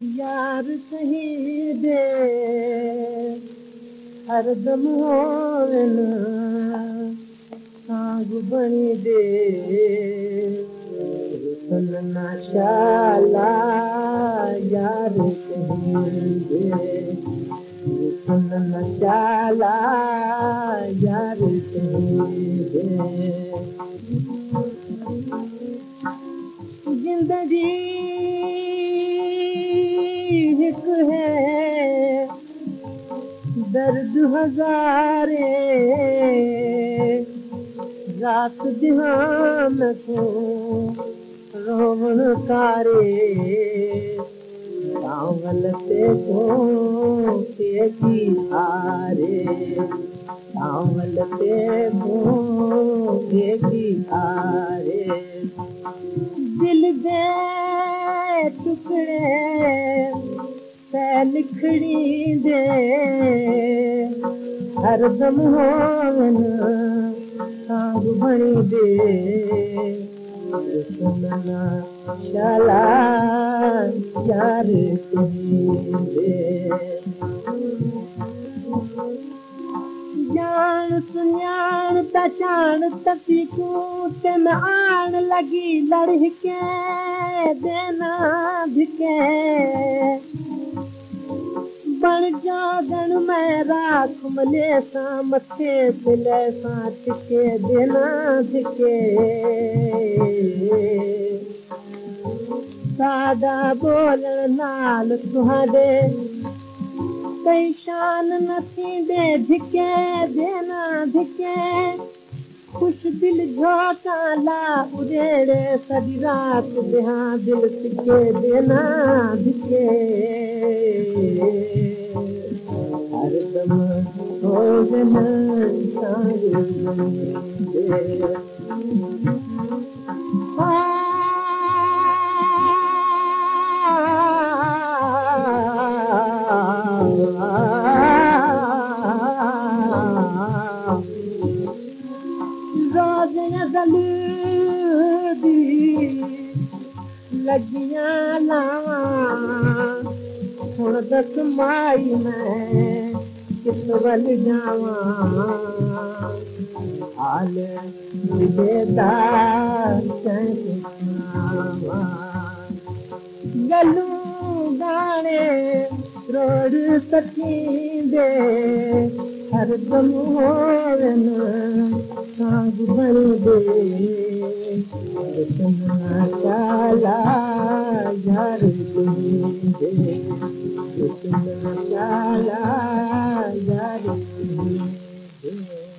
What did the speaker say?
यार कहीं दे हरदम होवन सांग बनी दे सुनना शाला यार कहीं दे सुनना शाला यार कहीं दे जिंदगी एक है दर्द हजारे रात ध्यान को रोवन तारे सावल पे को की हारे सावल पे को की हारे दिल दे टुकड़े पै लिखड़ी दे हरदम होवन सांग बनी दे सुनना शाला यार कहीं दे जान सुञाण पहचान तकलीफ़ूं ते में आण लगी लड़के देना धिके बण जागण में राख मले सां मथे दिले सां टिके देना धिके सादा बोलण नाल तुहाडे कई शान न थींदे धिके देना धिके खुश दिल झोंका उड़ेड़े सॼी रात बिहां दिल सिके देना धिके हरदम होवन सांग बनी दे लगियां लावां हुण दस माई मैं किस वल जावां हाल विदेदा गलूं गाने रोड़ सखींदे हरदम होवन सांग बनी दे सुनना शाला यार कहीं दे सुनना शाला यार कहीं दे